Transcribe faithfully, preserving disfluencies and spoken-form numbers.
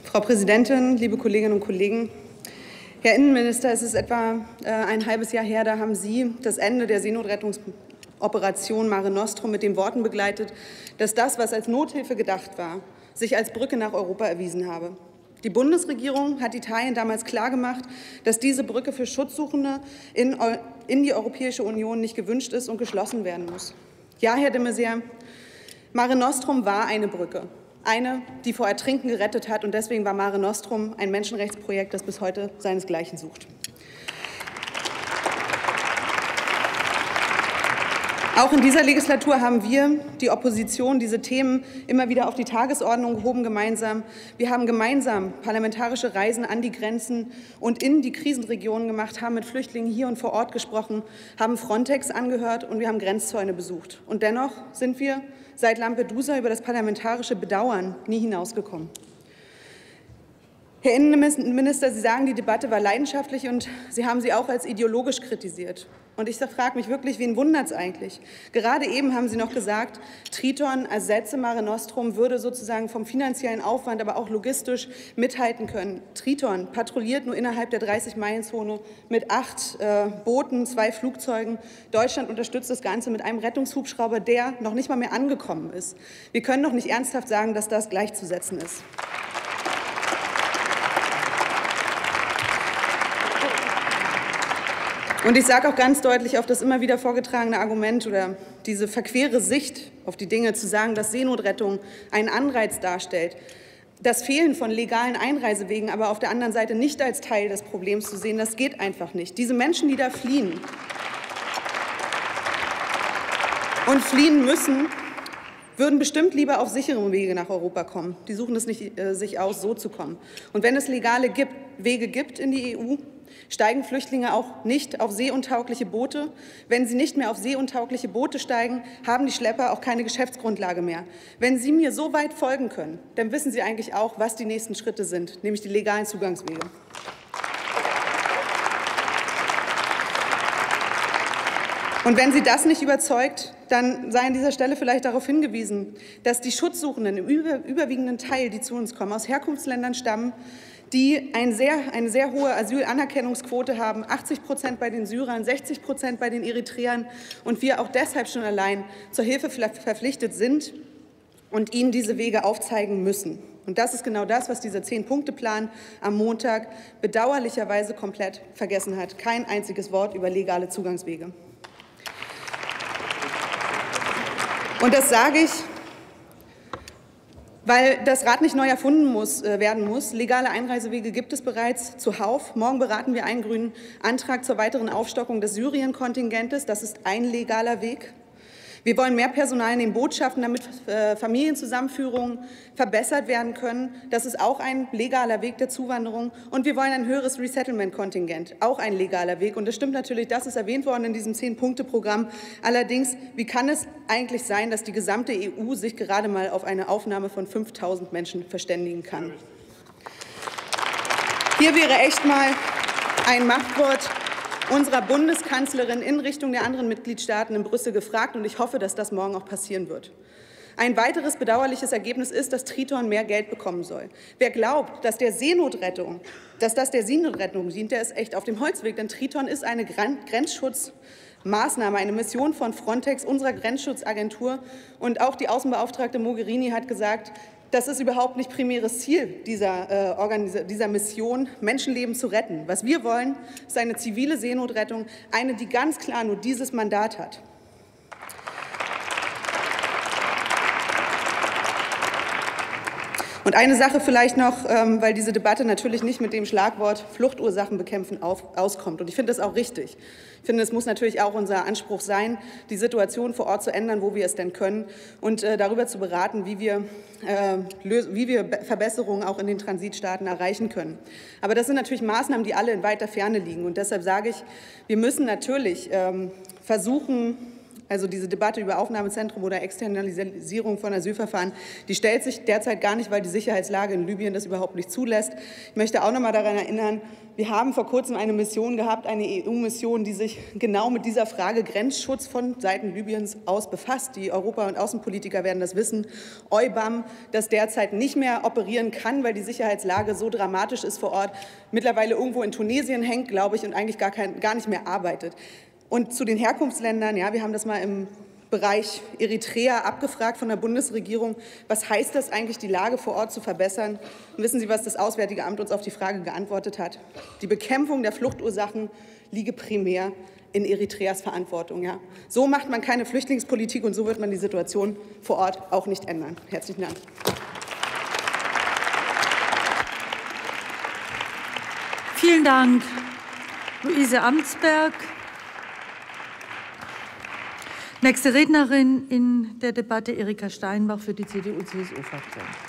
Frau Präsidentin, liebe Kolleginnen und Kollegen! Herr Innenminister, es ist etwa äh, ein halbes Jahr her, da haben Sie das Ende der Seenotrettungsoperation Mare Nostrum mit den Worten begleitet, dass das, was als Nothilfe gedacht war, sich als Brücke nach Europa erwiesen habe. Die Bundesregierung hat Italien damals klargemacht, dass diese Brücke für Schutzsuchende in, in die Europäische Union nicht gewünscht ist und geschlossen werden muss. Ja, Herr de Maizière, Mare Nostrum war eine Brücke. Eine, die vor Ertrinken gerettet hat, und deswegen war Mare Nostrum ein Menschenrechtsprojekt, das bis heute seinesgleichen sucht. Auch in dieser Legislatur haben wir, die Opposition, diese Themen immer wieder auf die Tagesordnung gehoben gemeinsam. Wir haben gemeinsam parlamentarische Reisen an die Grenzen und in die Krisenregionen gemacht, haben mit Flüchtlingen hier und vor Ort gesprochen, haben Frontex angehört und wir haben Grenzzäune besucht. Und dennoch sind wir seit Lampedusa über das parlamentarische Bedauern nie hinausgekommen. Herr Innenminister, Sie sagen, die Debatte war leidenschaftlich und Sie haben sie auch als ideologisch kritisiert. Und ich frage mich wirklich, wen wundert es eigentlich? Gerade eben haben Sie noch gesagt, Triton ersetze Mare Nostrum, würde sozusagen vom finanziellen Aufwand, aber auch logistisch mithalten können. Triton patrouilliert nur innerhalb der dreißig-Meilen-Zone mit acht äh, Booten, zwei Flugzeugen. Deutschland unterstützt das Ganze mit einem Rettungshubschrauber, der noch nicht mal mehr angekommen ist. Wir können doch nicht ernsthaft sagen, dass das gleichzusetzen ist. Und ich sage auch ganz deutlich auf das immer wieder vorgetragene Argument oder diese verquere Sicht auf die Dinge zu sagen, dass Seenotrettung einen Anreiz darstellt, das Fehlen von legalen Einreisewegen aber auf der anderen Seite nicht als Teil des Problems zu sehen, das geht einfach nicht. Diese Menschen, die da fliehen und fliehen müssen, würden bestimmt lieber auf sicherem Wege nach Europa kommen. Die suchen es nicht äh, sich aus, so zu kommen. Und wenn es legale gibt, Wege gibt in die E U, steigen Flüchtlinge auch nicht auf seeuntaugliche Boote. Wenn sie nicht mehr auf seeuntaugliche Boote steigen, haben die Schlepper auch keine Geschäftsgrundlage mehr. Wenn Sie mir so weit folgen können, dann wissen Sie eigentlich auch, was die nächsten Schritte sind, nämlich die legalen Zugangswege. Und wenn Sie das nicht überzeugt, dann sei an dieser Stelle vielleicht darauf hingewiesen, dass die Schutzsuchenden im über, überwiegenden Teil, die zu uns kommen, aus Herkunftsländern stammen, die ein sehr, eine sehr hohe Asylanerkennungsquote haben, achtzig Prozent bei den Syrern, sechzig Prozent bei den Eritreern, und wir auch deshalb schon allein zur Hilfe verpflichtet sind und ihnen diese Wege aufzeigen müssen. Und das ist genau das, was dieser Zehn-Punkte-Plan am Montag bedauerlicherweise komplett vergessen hat. Kein einziges Wort über legale Zugangswege. Und das sage ich, weil das Rad nicht neu erfunden muss, äh, werden muss. Legale Einreisewege gibt es bereits zuhauf. Morgen beraten wir einen grünen Antrag zur weiteren Aufstockung des Syrien-Kontingentes. Das ist ein legaler Weg. Wir wollen mehr Personal in den Botschaften, damit äh, Familienzusammenführungen verbessert werden können. Das ist auch ein legaler Weg der Zuwanderung. Und wir wollen ein höheres Resettlement-Kontingent, auch ein legaler Weg. Und das stimmt natürlich, das ist erwähnt worden in diesem Zehn-Punkte-Programm. Allerdings, wie kann es eigentlich sein, dass die gesamte E U sich gerade mal auf eine Aufnahme von fünftausend Menschen verständigen kann? Hier wäre echt mal ein Machtwort unserer Bundeskanzlerin in Richtung der anderen Mitgliedstaaten in Brüssel gefragt, und ich hoffe, dass das morgen auch passieren wird. Ein weiteres bedauerliches Ergebnis ist, dass Triton mehr Geld bekommen soll. Wer glaubt, dass, der Seenotrettung, dass das der Seenotrettung dient, der ist echt auf dem Holzweg, denn Triton ist eine Grenzschutzmaßnahme, eine Mission von Frontex, unserer Grenzschutzagentur, und auch die Außenbeauftragte Mogherini hat gesagt, das ist überhaupt nicht primäres Ziel dieser, äh, dieser Mission, Menschenleben zu retten. Was wir wollen, ist eine zivile Seenotrettung, eine, die ganz klar nur dieses Mandat hat. Und eine Sache vielleicht noch, ähm, weil diese Debatte natürlich nicht mit dem Schlagwort Fluchtursachen bekämpfen auf, auskommt. Und ich finde das auch richtig. Ich finde, es muss natürlich auch unser Anspruch sein, die Situation vor Ort zu ändern, wo wir es denn können, und äh, darüber zu beraten, wie wir, äh, wie wir Verbesserungen auch in den Transitstaaten erreichen können. Aber das sind natürlich Maßnahmen, die alle in weiter Ferne liegen. Und deshalb sage ich, wir müssen natürlich ähm, versuchen, Also diese Debatte über Aufnahmezentrum oder Externalisierung von Asylverfahren, die stellt sich derzeit gar nicht, weil die Sicherheitslage in Libyen das überhaupt nicht zulässt. Ich möchte auch noch mal daran erinnern, wir haben vor kurzem eine Mission gehabt, eine E U-Mission, die sich genau mit dieser Frage Grenzschutz von Seiten Libyens aus befasst. Die Europa- und Außenpolitiker werden das wissen. EUBAM, das derzeit nicht mehr operieren kann, weil die Sicherheitslage so dramatisch ist vor Ort, mittlerweile irgendwo in Tunesien hängt, glaube ich, und eigentlich gar, kein, gar nicht mehr arbeitet. Und zu den Herkunftsländern, ja, wir haben das mal im Bereich Eritrea abgefragt von der Bundesregierung. Was heißt das eigentlich, die Lage vor Ort zu verbessern? Und wissen Sie, was das Auswärtige Amt uns auf die Frage geantwortet hat? Die Bekämpfung der Fluchtursachen liege primär in Eritreas Verantwortung. Ja. So macht man keine Flüchtlingspolitik und so wird man die Situation vor Ort auch nicht ändern. Herzlichen Dank. Vielen Dank, Luise Amsberg. Nächste Rednerin in der Debatte, Erika Steinbach für die C D U C S U-Fraktion.